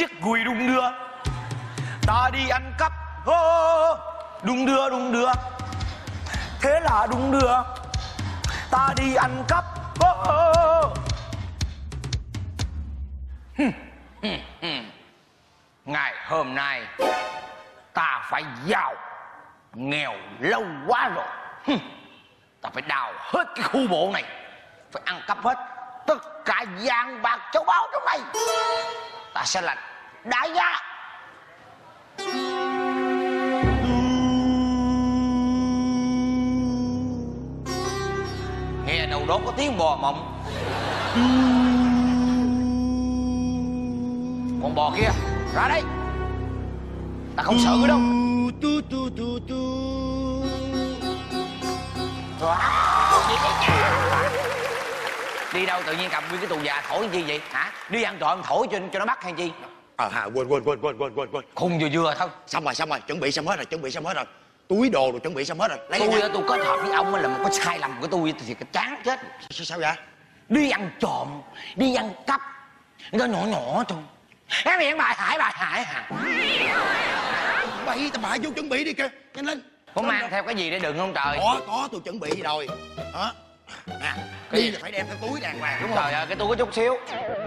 chiếc gùi đung đưa. Ta đi ăn cắp, đung đưa. Thế là đung đưa. Ta đi ăn cắp, Ngày hôm nay ta phải giàu, nghèo lâu quá rồi. Ta phải đào hết cái khu bộ này, phải ăn cắp hết tất cả vàng bạc châu báu trong này. Ta sẽ là đại gia. Nghe đâu đó có tiếng bò mộng. Con bò kia ra đây, ta không sợ ngươi đâu. Đi đâu tự nhiên cầm nguyên cái tù già thổi chi vậy hả? Đi ăn trộm thổi cho nó bắt hay chi? Quên. Khùng vừa thôi. Xong rồi, chuẩn bị xong hết rồi. Túi đồ rồi chuẩn bị xong hết rồi. Tôi kết hợp với ông là một cái sai lầm của tôi thì cái chán chết. Sao vậy? Đi ăn trộm, đi ăn cắp, nó nhỏ thôi. Cái miệng bài hải hả? Bậy tao bại vô chuẩn bị đi kìa, nhanh lên. Có mang theo cái gì để đựng không trời? Có, tôi chuẩn bị rồi. Đó. Nè, đi là phải đem theo túi đàng hoàng. Đúng rồi, cái túi có chút xíu.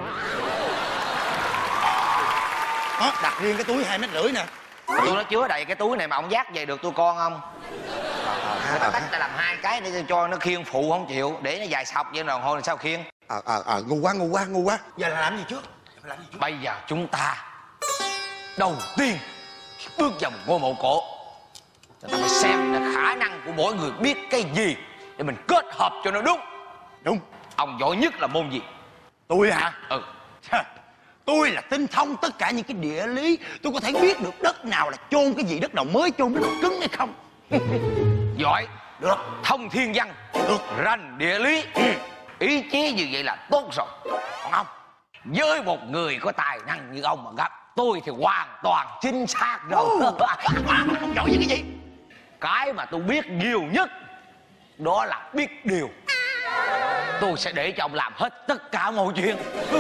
Đó, đặt riêng cái túi 2,5 mét nè. Tôi nó chứa đầy cái túi này mà ông vác về được tôi con không? Người ta tách ta làm 2 cái để cho nó khiêng phụ không chịu, để nó dài sọc vậy đồng hồ là sao khiêng? Ngu quá. Giờ là làm gì trước? Bây giờ chúng ta đầu tiên bước vào một ngôi mộ cổ. Chúng ta phải xem là khả năng của mỗi người biết cái gì để mình kết hợp cho nó đúng. Đúng. Ông giỏi nhất là môn gì? Tôi hả? Ừ. Tôi là tinh thông tất cả những cái địa lý. Tôi có thể biết được đất nào là chôn cái gì, đất nào mới chôn, đất nào cứng hay không. Giỏi. Được. Thông thiên văn. Được. Rành địa lý. Ý chí như vậy là tốt rồi. Còn ông, với một người có tài năng như ông mà gặp tôi thì hoàn toàn chính xác rồi. Ông giỏi với cái gì? Cái mà tôi biết nhiều nhất đó là biết điều. Tôi sẽ để cho ông làm hết tất cả mọi chuyện.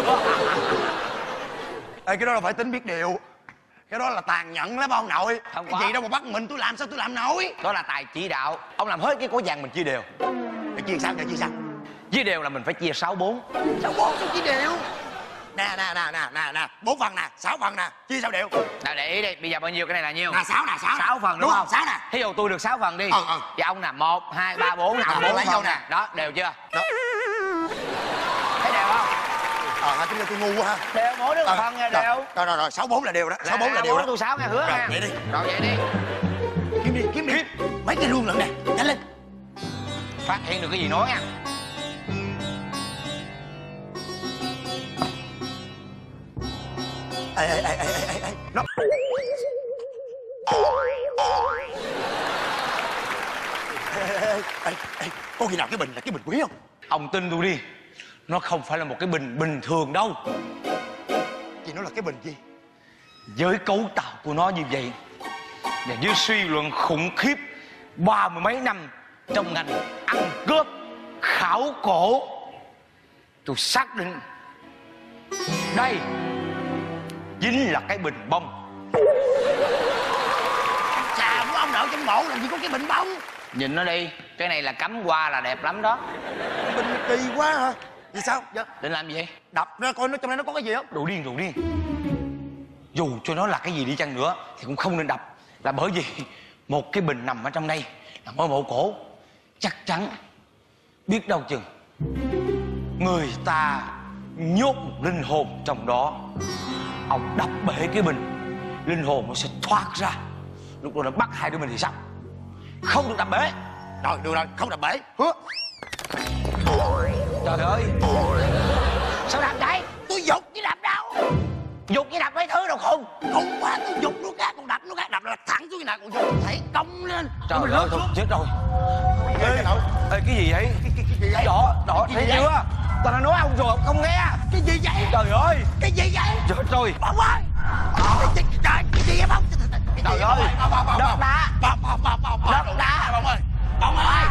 Ê, cái đó là phải tính biết điều. Cái đó là tàn nhẫn lắm ông nội. Không cái có. gì đâu mà bắt mình, tôi làm sao tôi làm nổi. Đó là tài chỉ đạo. Ông làm hết cái cổ vàng mình chia đều. Để chia sao? Chia đều là mình phải chia 6-4. 6-4 sao chia đều? Nè 4 phần nè, 6 phần nè, chia sao đều? Để ý đi, bây giờ bao nhiêu, cái này là nhiêu? Là 6 nè, 6 phần đúng không? 6 nè. Thí dụ tôi được 6 phần đi. Và ông nè, 1, 2, 3, 4 nè, 4 lấy phần vô nè. nè. Đó, đều chưa? Đó. Thấy đều không? Tính ra tôi ngu quá ha. Đều, mỗi đứa một phần nha, đều. Rồi, 6-4 là đều đó, 6-4 là đều đó. tôi 6 nha, hứa nha. Vậy đi. Rồi vậy đi. Kiếm đi. Mấy cái luôn lận nè, nhanh lên. Phát hiện được cái gì nói nha. Ê. Nó. Ê, có khi nào cái bình là cái bình quý không? Ông tin tôi đi, nó không phải là một cái bình bình thường đâu. Vậy nó là cái bình gì? Với cấu tạo của nó như vậy và với suy luận khủng khiếp 30 mấy năm trong ngành ăn cướp khảo cổ, tôi xác định đây chính là cái bình bông. Chà, của ông nội trong mộ làm gì có cái bình bông? Nhìn nó đi, cái này là cắm hoa là đẹp lắm đó. Bình kỳ quá hả? Vì sao? Định làm gì? Đập ra coi nó trong đây nó có cái gì không? Đồ điên. Dù cho nó là cái gì đi chăng nữa thì cũng không nên đập. Là bởi vì một cái bình nằm ở trong đây là ngôi mộ cổ, chắc chắn biết đâu chừng người ta nhốt một linh hồn trong đó. Ông đập bể cái bình, linh hồn nó sẽ thoát ra. Lúc đó nó bắt hai đứa mình thì sao? Không được đập bể. Rồi, được rồi, không đập bể. Hứa. Trời ơi, sao đập vậy? Tôi dục chứ đập đâu. Dục với đập mấy thứ đâu không? Không quá, tôi dục nó khác, còn đập nó khác. Đập là thẳng xuống cái nào, còn dục thể cong lên. Trời ơi, thôi chết rồi. Ê, Ê, cái gì vậy? cái gì vậy? Đỏ, thấy chưa? Tao đã nói ông rồi, ông không nghe. Cái gì vậy? Trời ơi. Cái gì vậy? Trời ơi. Bông ơi. Trời, cái gì vậy bông? Trời ơi. Đất đá. Đất đá. Bông ơi. Bông ơi.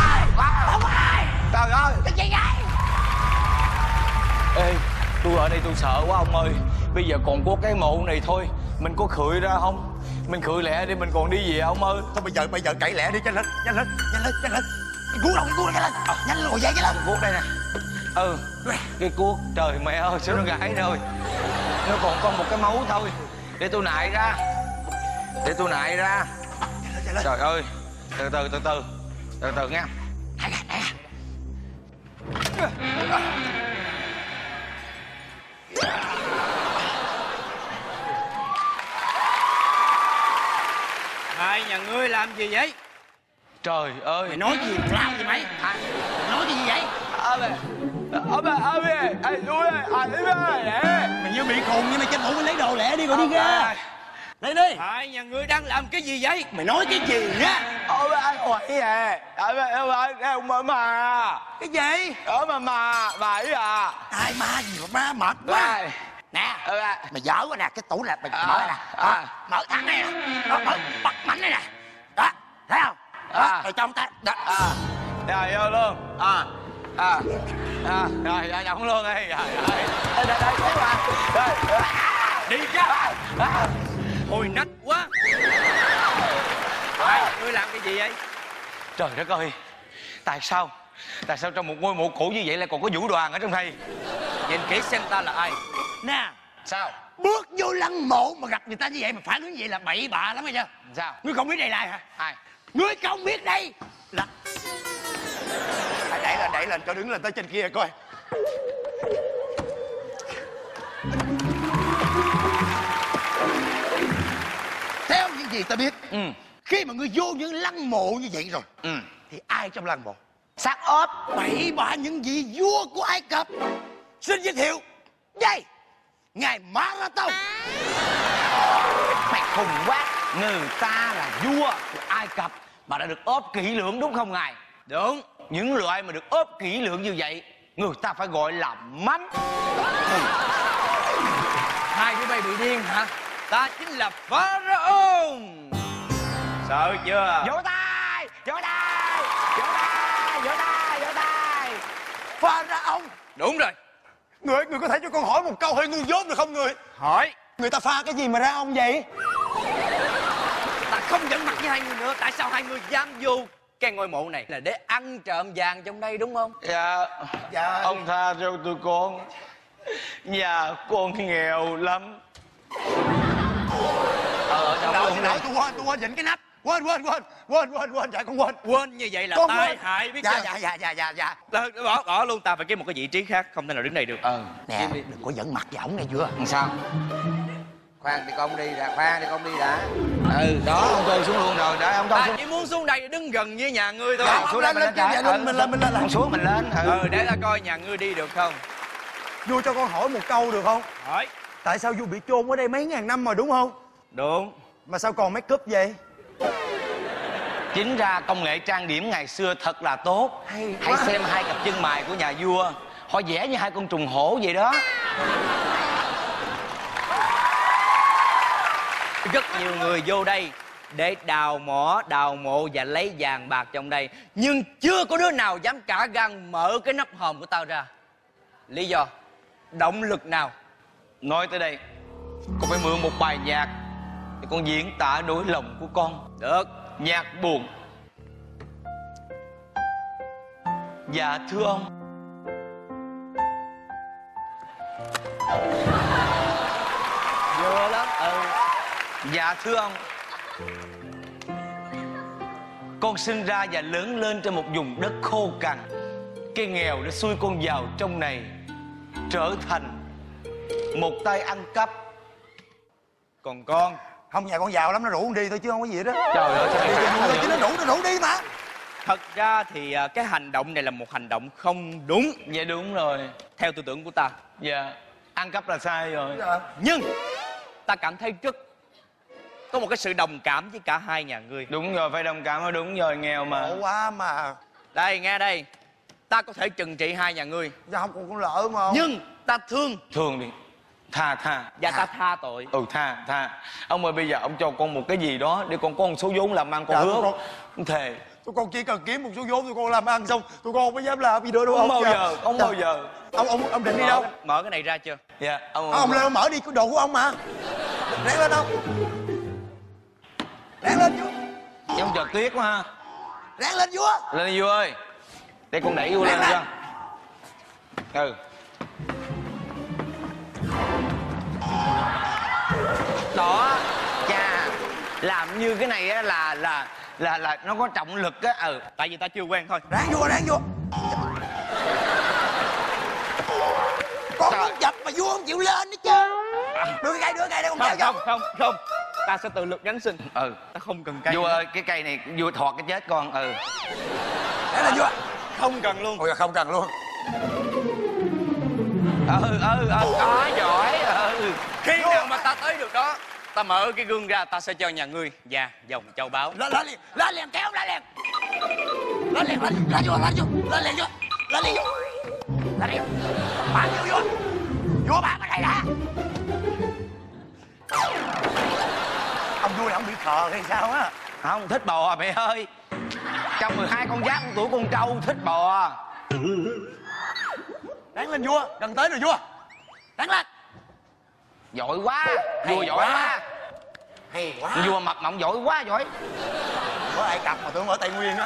Trời ơi. Cái gì vậy? Ê, tôi ở đây tôi sợ quá ông ơi. bây giờ còn có cái mộ này thôi. Mình có khựi ra không? Mình khựi lẹ đi, mình còn đi về ông ơi. Thôi bây giờ cậy lẹ đi, nhanh lên. Cái cuốc đâu, nhanh lên. Nhanh lên, ngồi dậy, nhanh lên. Cái cuốc đây nè. Cái cuốc, trời mẹ ơi, sao nó gãy rồi. Nó còn có một cái máu thôi. Để tôi nại ra. Nhanh lên. Trời ơi, từ từ nha. Hai nhà ngươi làm gì vậy? Trời ơi. Mày nói gì lao gì mày? Nói gì vậy? Mày như bị khùng nhưng mày tranh thủ lấy đồ lẹ đi rồi đi ra. Đây đi. Hai nhà ngươi đang làm cái gì vậy? Mày nói cái gì nhá? Cái gì? Ai ma gì mà ma mệt quá. Nè, mày dở quá nè, cái tủ là mày mở nè. Mở thằng này nè. Đó, mở bật mảnh này nè. Đó, thấy không? Đó, ở trong ta. Đó. Rồi vô luôn. Rồi nhận luôn đi. Đi ra. Hồi nách quá. Hai ngươi làm cái gì vậy? Trời đất ơi, tại sao trong một ngôi mộ cổ như vậy lại còn có vũ đoàn ở trong đây? Nhìn kỹ xem ta là ai. Nè, Sao? bước vô lăng mộ mà gặp người ta như vậy mà phản ứng như vậy là bậy bạ lắm hay chưa? Sao? Ngươi không biết đây là ai hả? Ai? Ngươi không biết đây là... Đẩy lên, cho đứng lên tới trên kia coi. Theo những gì ta biết, khi mà ngươi vô những lăng mộ như vậy rồi, thì ai trong lăng mộ? Xác ốp. Bậy bạ những vị vua của Ai Cập. Xin giới thiệu, đây, ngài Marathon. Mày khùng quá. Người ta là vua của Ai Cập mà đã được ốp kỹ lưỡng đúng không ngài? Đúng. Những loại mà được ốp kỹ lưỡng như vậy người ta phải gọi là mắm. Hai đứa bay bị điên hả? Ta chính là Pharaoh. Sợ chưa? Vỗ tay. Pharaoh. Đúng rồi. Người có thể cho con hỏi một câu hơi ngu dốt được không người? Hỏi. Người ta pha cái gì mà ra ông vậy? Ta không giận mặt với hai người nữa. Tại sao hai người dám vô cái ngôi mộ này? Là để ăn trộm vàng trong đây đúng không? Dạ. Ông tha cho tụi con. Nhà con nghèo lắm. Xin lỗi, tôi quên dịnh cái nắp. Quên, dạ con quên. Quên như vậy là Con tai quên. hại biết Dạ. chưa? Bỏ luôn, ta phải kiếm một cái vị trí khác, không thể nào đứng đây được. Nè, đừng có giận mặt với ổng nghe chưa? Sao? Khoan đi con đi đã. Đó ông tôi xuống luôn rồi. Đó ông tôi Ta xuống. chỉ muốn xuống đây đứng gần với nhà ngươi thôi. Xuống đây mình lên. Mình xuống mình lên. Để ta coi nhà ngươi đi được không. Vua cho con hỏi một câu được không? Hỏi. Tại sao vua bị chôn ở đây mấy ngàn năm rồi đúng không? Đúng. Mà sao còn make up vậy? Chính ra công nghệ trang điểm ngày xưa thật là tốt. Hãy xem hai cặp chân mày của nhà vua. Họ vẽ như hai con trùng hổ vậy đó. Rất nhiều người vô đây để đào mộ và lấy vàng bạc trong đây, nhưng chưa có đứa nào dám cả gan mở cái nắp hòm của tao ra. Lý do, động lực nào? Nói tới đây, con phải mượn một bài nhạc để con diễn tả nỗi lòng của con. Được. Nhạc buồn. Dạ thưa ông. Vừa lắm. Dạ thưa ông, con sinh ra và lớn lên trên một vùng đất khô cằn. Cái nghèo đã xui con vào trong này, trở thành một tay ăn cắp. Còn con? Không, nhà con giàu lắm, nó rủ con đi thôi chứ không có gì hết đó. Trời ơi, Chứ nó rủ đi mà. Thật ra thì cái hành động này là một hành động không đúng. Dạ đúng rồi. Theo tư tưởng của ta. Dạ, ăn cắp là sai rồi. Nhưng ta cảm thấy có một cái sự đồng cảm với cả hai nhà ngươi. Đúng rồi, phải đồng cảm. Đúng rồi, nghèo mà. Khổ quá mà. Đây, nghe đây. Ta có thể trừng trị hai nhà ngươi. Dạ không, con lỡ mà. Nhưng ta Thương đi. Tha. Và ta tha tội. Tha. Ông ơi, bây giờ ông cho con một cái gì đó để con có một số vốn làm ăn, con hứa. Con thề. Tụi con chỉ cần kiếm một số vốn tụi con làm ăn xong tụi con không có dám làm gì nữa đúng không? Không bao giờ, không bao giờ. Ông định đi đâu? Mở cái này ra chưa? Dạ. Ông lên ông mở đi, cái đồ của ông mà. Ráng lên ông. Ráng lên vua. Giống trò tuyết quá ha. Ráng lên vua. Lên đi vua ơi. Đây con đẩy vua lên cho. Ừ. Đó. Cha. Làm như cái này á là nó có trọng lực á. Ừ. Tại vì ta chưa quen thôi. Ráng vua, ráng vua. Con muốn chập mà vua không chịu lên nữa chứ. Đưa cái cây đây con kéo cho. Không. Ta sẽ tự lực gánh sinh. Ừ. Ta không cần cây. Vua ơi, cái cây này vua thọt cái chết con. Ừ. Ráng lên vua. Không cần luôn. Ôi không cần luôn. Đó, giỏi. Ừ. Khi nào mà ta tới được đó, ta mở cái gương ra, ta sẽ cho nhà ngươi và dòng châu báu. Lên liền kéo lên liền. Lên liền vua, lên vua. Lên liền vua. Bán vua. Vua bán ở đây đã. Ông vua này ông bị khờ hay sao á? Không, thích bò mẹ ơi. Trong 12 con giáp con tuổi con trâu thích bò. Ráng lên vua, gần tới rồi vua. Ráng lên. Giỏi quá. Hay Vua giỏi quá. quá. Hay quá. Vua mập mộng giỏi quá, giỏi. Có Ai Cập mà tôi không ở Tây Nguyên á.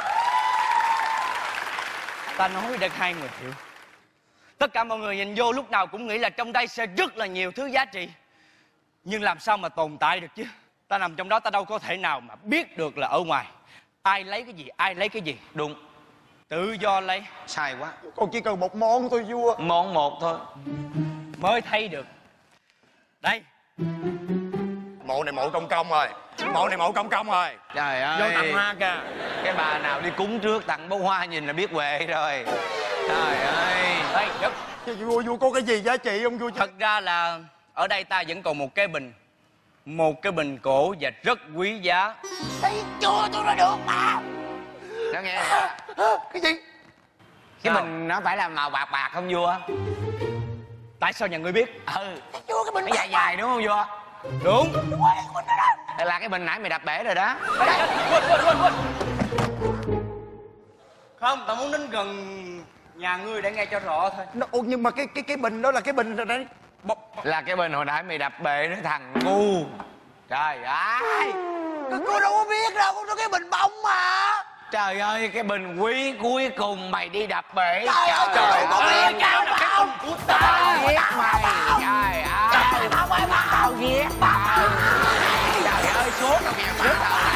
Ta nói để hai người hiểu. Tất cả mọi người nhìn vô lúc nào cũng nghĩ là trong đây sẽ rất là nhiều thứ giá trị. Nhưng làm sao mà tồn tại được chứ? Ta nằm trong đó, ta đâu có thể nào mà biết được là ở ngoài ai lấy cái gì, ai lấy cái gì. Đúng. Tự do lấy. Sai quá. Con chỉ cần một món thôi vua. Món một thôi. Mới thấy được. Đây. Mộ này mộ công công rồi. Mộ này mộ công công rồi. Trời ơi. Vô tặng hoa kìa. Cái bà nào đi cúng trước tặng bó hoa nhìn là biết huệ rồi. Trời ơi. Đây, Vua có cái gì giá trị không vua? thật ra là ở đây ta vẫn còn một cái bình. Một cái bình cổ và rất quý giá. Thấy chưa, tôi nói được mà. Nó nghe. Cái gì? Cái Sao? bình nó phải là màu bạc bạc không vua? Tại sao nhà ngươi biết? Ừ. Chưa, cái bình Nó dài dài đúng không vua? Đúng. Đây là cái bình nãy mày đập bể rồi đó. Quên. Không, ta muốn đến gần nhà ngươi để nghe cho rõ thôi. Nhưng mà cái bình đó là cái bình rồi đấy. Là cái bình hồi nãy mày đập bể nó thằng ngu. Trời ơi. Cô đâu có biết đâu, con nói cái bình bông mà. Trời ơi, cái bình quý cuối cùng mày đi đập bể. Trời ơi, tôi đâu có biết đâu là cái đâu. bình của Tao giết Tao mày. Trời ơi. Không ai bảo. Tao giết mày. Trời ơi, số tao nghèo số tao